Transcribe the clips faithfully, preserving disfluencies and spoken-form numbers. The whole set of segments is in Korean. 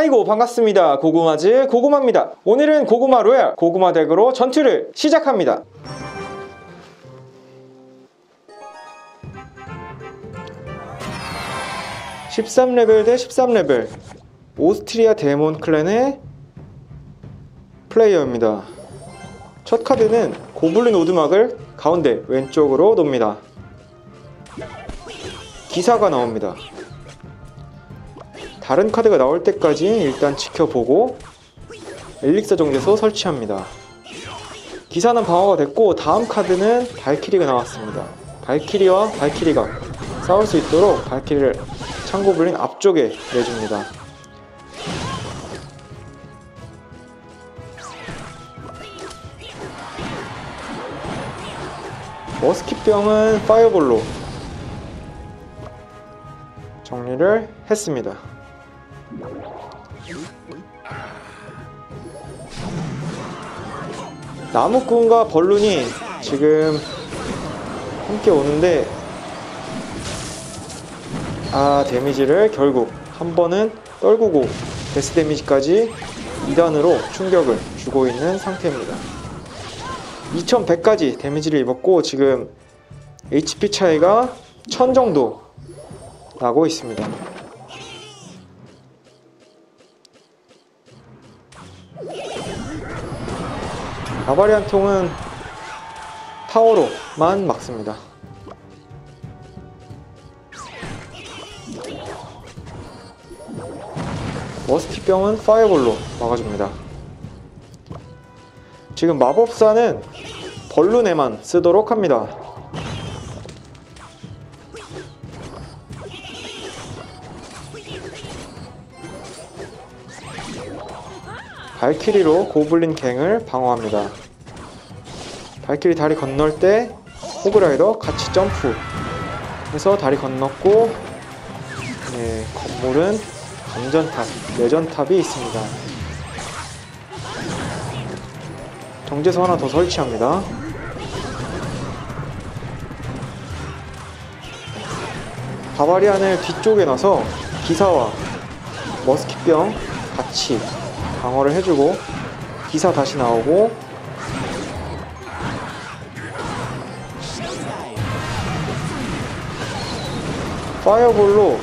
아이고 반갑습니다. 고구마즈 고구마입니다. 오늘은 고구마 로얄 고구마 덱으로 전투를 시작합니다. 십삼 레벨 대 십삼 레벨 오스트리아 데몬 클랜의 플레이어입니다. 첫 카드는 고블린 오두막을 가운데 왼쪽으로 놓습니다. 기사가 나옵니다. 다른 카드가 나올 때까지 일단 지켜보고 엘릭서 정제소 설치합니다. 기사는 방어가 됐고 다음 카드는 발키리가 나왔습니다. 발키리와 발키리가 싸울 수 있도록 발키리를 창고블린 앞쪽에 내줍니다. 머스킷병은 파이어볼로 정리를 했습니다. 나무꾼과 벌룬이 지금 함께 오는데 아 데미지를 결국 한 번은 떨구고 데스 데미지까지 이 단으로 충격을 주고 있는 상태입니다. 이천백까지 데미지를 입었고 지금 에이치피 차이가 천 정도 나고 있습니다. 바바리안 통은 타워로만 막습니다. 머스킷병은 파이어볼로 막아줍니다. 지금 마법사는 벌룬에만 쓰도록 합니다. 발키리로 고블린 갱을 방어합니다. 발키리 다리 건널 때 호그라이더 같이 점프 해서 다리 건넜고 네, 건물은 감전탑, 내전탑이 있습니다. 정제소 하나 더 설치합니다. 바바리안을 뒤쪽에 놔서 기사와 머스킷병 같이 방어를 해주고 기사 다시 나오고 파이어볼로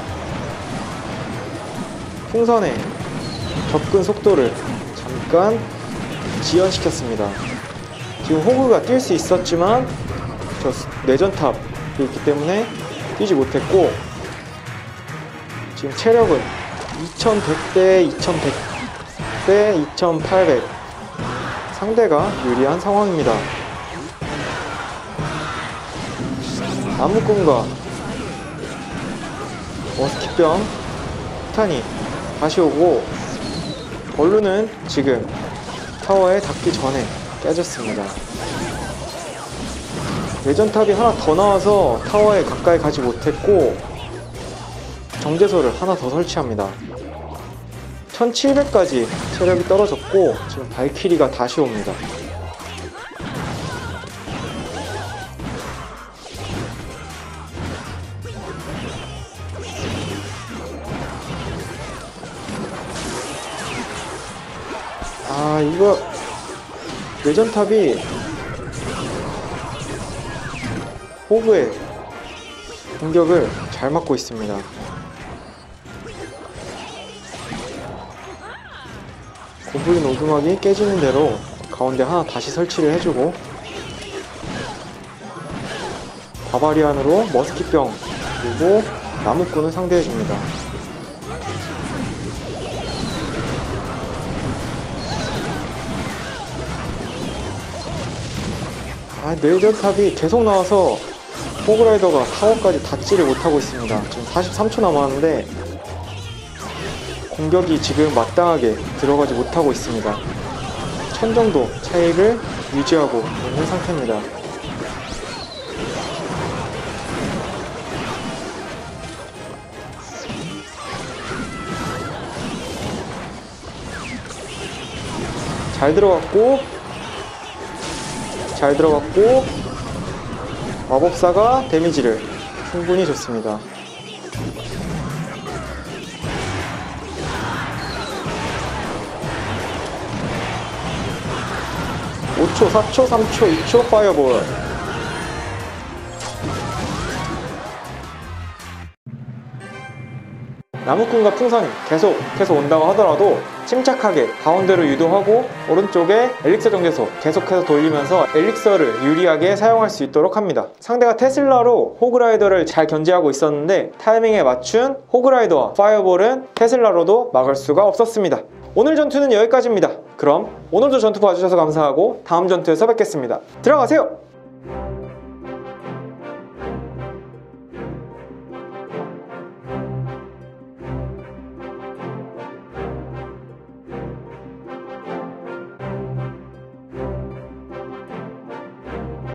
풍선의 접근 속도를 잠깐 지연시켰습니다. 지금 호그가 뛸 수 있었지만 저 내전탑이 있기 때문에 뛰지 못했고 지금 체력은 이천백 대 이천백 대 이천팔백 상대가 유리한 상황입니다. 나무꾼과 머스킷병 폭탄이 다시 오고 벌룬은 지금 타워에 닿기 전에 깨졌습니다. 내전탑이 하나 더 나와서 타워에 가까이 가지 못했고 정제소를 하나 더 설치합니다. 천칠백까지 체력이 떨어졌고 지금 발키리가 다시 옵니다. 아 이거 내전탑이 호그의 공격을 잘 막고 있습니다. 고블린 오두막이 깨지는 대로 가운데 하나 다시 설치를 해주고 바바리안으로 머스킷병 그리고 나무꾼을 상대해줍니다. 아, 내전탑이 계속 나와서 호그라이더가 타워까지 닿지를 못하고 있습니다. 지금 사십삼 초 남았는데 공격이 지금 마땅하게 들어가지 못하고 있습니다. 천 정도 차이를 유지하고 있는 상태입니다. 잘 들어갔고 잘 들어갔고 마법사가 데미지를 충분히 줬습니다. 초, 사 초, 삼 초, 이 초 파이어볼. 나무꾼과 풍선이 계속해서 온다고 하더라도 침착하게 가운데로 유도하고 오른쪽에 엘릭서 정제소 계속해서 돌리면서 엘릭서를 유리하게 사용할 수 있도록 합니다. 상대가 테슬라로 호그라이더를 잘 견제하고 있었는데 타이밍에 맞춘 호그라이더와 파이어볼은 테슬라로도 막을 수가 없었습니다. 오늘 전투는 여기까지입니다. 그럼 오늘도 전투 봐주셔서 감사하고 다음 전투에서 뵙겠습니다. 들어가세요!